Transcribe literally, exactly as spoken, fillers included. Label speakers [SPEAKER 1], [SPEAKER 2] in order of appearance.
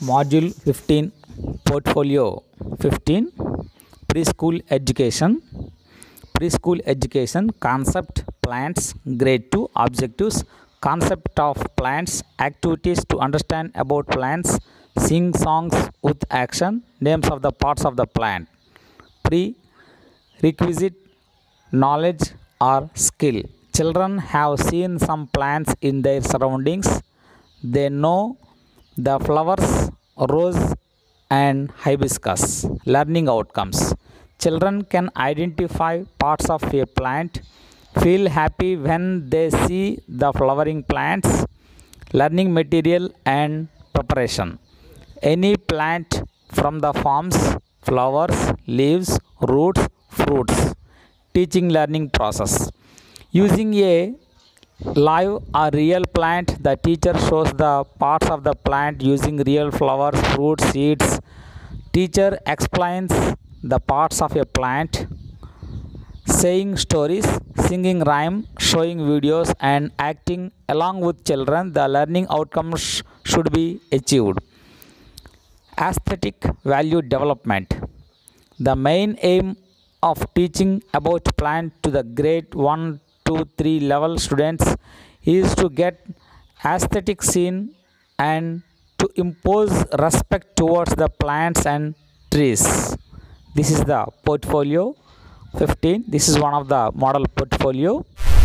[SPEAKER 1] Module fifteen, Portfolio fifteen, Preschool Education. Preschool Education Concept, Plants, Grade two, Objectives, Concept of Plants, Activities to understand about plants, Sing songs with action, Names of the parts of the plant. Prerequisite knowledge or skill. Children have seen some plants in their surroundings. They know the flowers, rose and hibiscus. Learning outcomes. Children can identify parts of a plant, feel happy when they see the flowering plants. Learning material and preparation. Any plant from the forms, flowers, leaves, roots, fruits. Teaching learning process. Using a live or real plant, the teacher shows the parts of the plant using real flowers, fruits, seeds. Teacher explains the parts of a plant, saying stories, singing rhyme, showing videos and acting along with children. The learning outcomes should be achieved. Aesthetic value development. The main aim of teaching about plant to the grade one, two, three level students is to get aesthetic scene and to impose respect towards the plants and trees. This is the portfolio fifteen. This is one of the model portfolio.